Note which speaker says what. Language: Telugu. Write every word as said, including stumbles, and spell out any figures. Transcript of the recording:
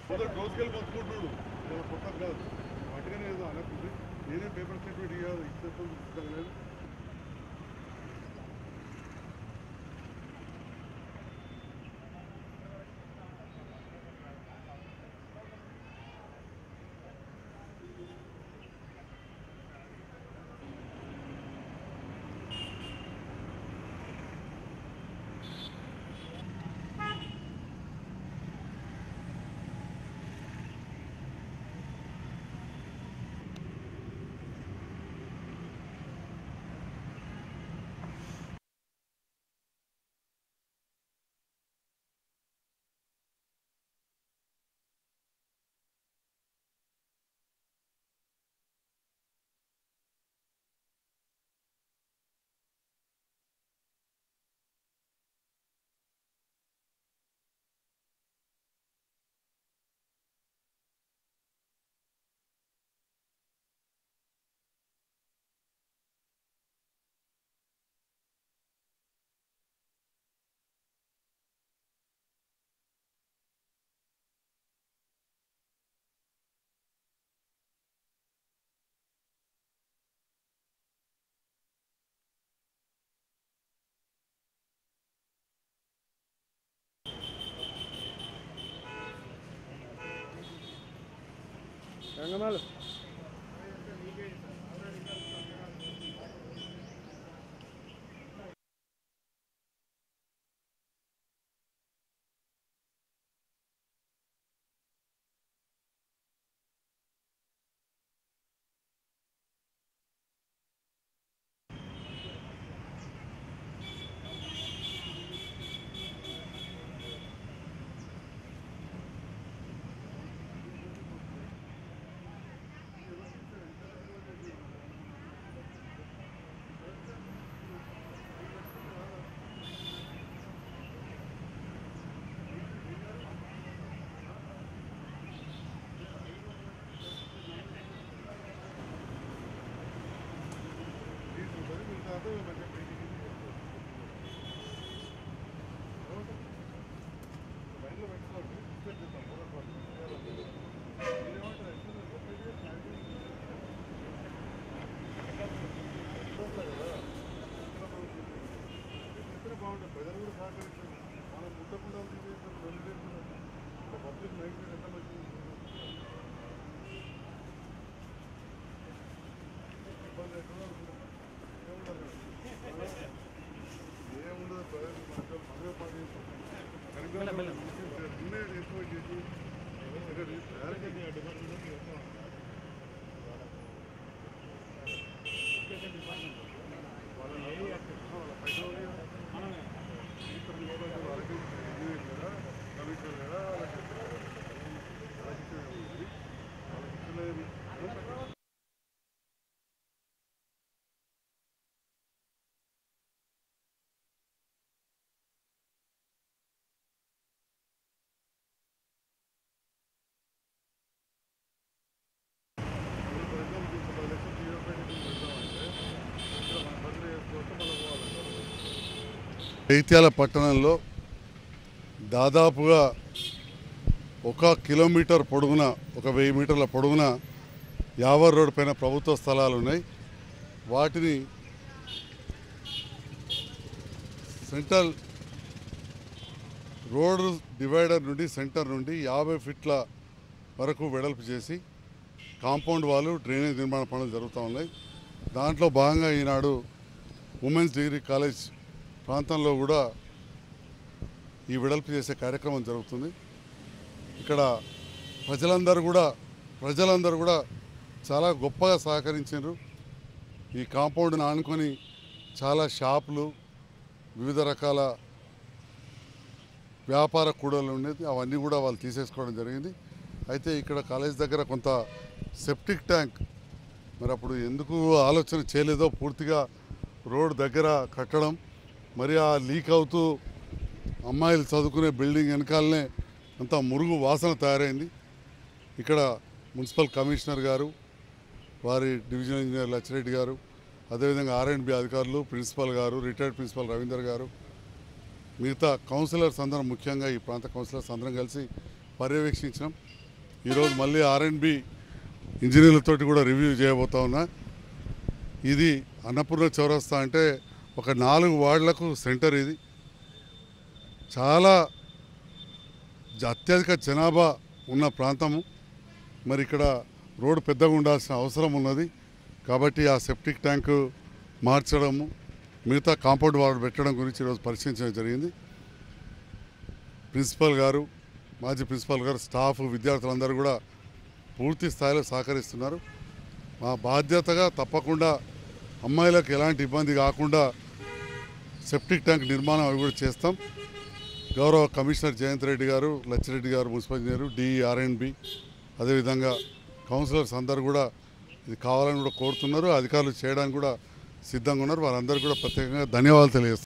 Speaker 1: రోజుకెళ్ళి బతుకుంటున్నాడు కొత్త కాదు వాటిగానే ఏదో అనకుంది నేనే పేపర్ స్టేట్మెంట్ ఇవ్వాలి ఇచ్చేస్తాను. రంగనాలు బాగుంటుంది ప్రజలు కూడా సహకరిస్తారు మనం ముట్టకుండా పబ్లిక్ మైండ్ ఎంత మంచిది ఇబ్బంది ఏముండదు ప్రజలు మనమే పని నిన్నే ఎక్కువ చేసి జైత్యాల పట్టణంలో దాదాపుగా ఒక కిలోమీటర్ పొడుగున ఒక వెయ్యి మీటర్ల పొడుగున యావర్ రోడ్ పైన ప్రభుత్వ స్థలాలు ఉన్నాయి. వాటిని సెంట్రల్ రోడ్ డివైడర్ నుండి సెంటర్ నుండి యాభై ఫీట్ల వరకు వెడల్పు చేసి కాంపౌండ్ వాళ్ళు డ్రైనేజ్ నిర్మాణ పనులు జరుగుతూ ఉన్నాయి. దాంట్లో భాగంగా ఈనాడు ఉమెన్స్ డిగ్రీ కాలేజ్ ప్రాంతంలో కూడా ఈ వెడల్పు చేసే కార్యక్రమం జరుగుతుంది. ఇక్కడ ప్రజలందరూ కూడా ప్రజలందరూ కూడా చాలా గొప్పగా సహకరించారు. ఈ కాంపౌండ్ని ఆనుకొని చాలా షాపులు వివిధ రకాల వ్యాపార కూడలు ఉండేది, అవన్నీ కూడా వాళ్ళు తీసేసుకోవడం జరిగింది. అయితే ఇక్కడ కాలేజ్ దగ్గర కొంత సెప్టిక్ ట్యాంక్ మరి అప్పుడు ఎందుకు ఆలోచన చేయలేదో పూర్తిగా రోడ్ దగ్గర కట్టడం, మరి ఆ లీక్ అవుతూ అమ్మాయిలు చదువుకునే బిల్డింగ్ వెనకాలనే అంత మురుగు వాసన తయారైంది. ఇక్కడ మున్సిపల్ కమిషనర్ గారు, వారి డివిజనల్ ఇంజనీర్ లచ్చిరెడ్డి గారు, అదేవిధంగా ఆర్ అండ్ బి అధికారులు, ప్రిన్సిపల్ గారు, రిటైర్డ్ ప్రిన్సిపల్ రవీందర్ గారు, మిగతా కౌన్సిలర్స్ అందరం, ముఖ్యంగా ఈ ప్రాంత కౌన్సిలర్స్ అందరం కలిసి పర్యవేక్షించినాం. ఈరోజు మళ్ళీ ఆర్ అండ్ బి ఇంజనీర్లతోటి కూడా రివ్యూ చేయబోతా ఉన్నా. ఇది అన్నపూర్ణ చౌరస్తా అంటే ఒక నాలుగు వార్డులకు సెంటర్. ఇది చాలా అత్యధిక జనాభా ఉన్న ప్రాంతము. మరి ఇక్కడ రోడ్డు పెద్దగా ఉండాల్సిన అవసరం ఉన్నది. కాబట్టి ఆ సెప్టిక్ ట్యాంకు మార్చడము, మిగతా కాంపౌండ్ వాల్ పెట్టడం గురించి ఈరోజు పరిశీలించడం జరిగింది. ప్రిన్సిపల్ గారు, మాజీ ప్రిన్సిపల్ గారు, స్టాఫ్, విద్యార్థులందరూ కూడా పూర్తి స్థాయిలో సహకరిస్తున్నారు. మా బాధ్యతగా తప్పకుండా అమ్మాయిలకు ఎలాంటి ఇబ్బంది కాకుండా సెప్టిక్ ట్యాంక్ నిర్మాణం అవి కూడా చేస్తాం. గౌరవ కమిషనర్ జయంత్ రెడ్డి గారు, లచ్చిరెడ్డి గారు, municipal engineer, DR and B, అదేవిధంగా కౌన్సిలర్స్ అందరూ కూడా ఇది కావాలని కూడా కోరుతున్నారు. అధికారులు చేయడానికి కూడా సిద్ధంగా ఉన్నారు. వారందరూ కూడా ప్రత్యేకంగా ధన్యవాదాలు తెలియజేస్తారు.